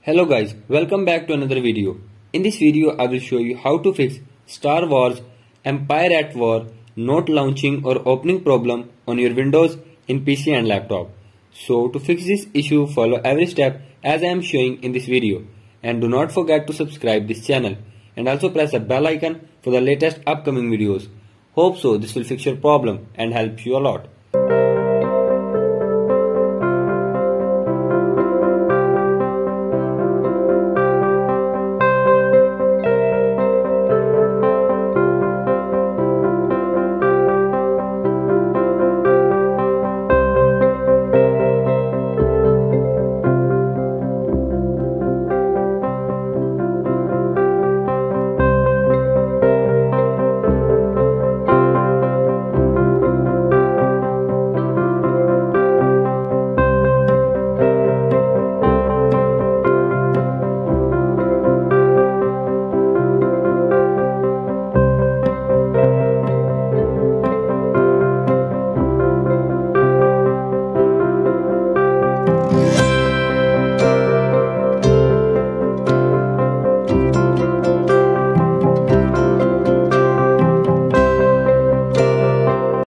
Hello guys, welcome back to another video. In this video I will show you how to fix Star Wars Empire at War not launching or opening problem on your Windows in PC and laptop. So to fix this issue, follow every step as I am showing in this video, and do not forget to subscribe this channel and also press the bell icon for the latest upcoming videos. Hope so this will fix your problem and help you a lot.